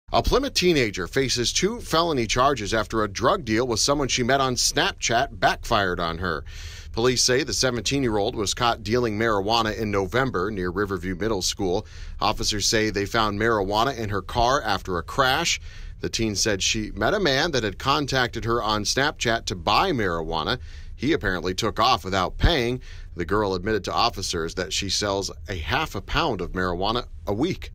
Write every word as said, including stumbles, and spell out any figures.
A Plymouth teenager faces two felony charges after a drug deal with someone she met on Snapchat backfired on her. Police say the seventeen-year-old was caught dealing marijuana in November near Riverview Middle School. Officers say they found marijuana in her car after a crash. The teen said she met a man that had contacted her on Snapchat to buy marijuana. He apparently took off without paying. The girl admitted to officers that she sells a half a pound of marijuana a week.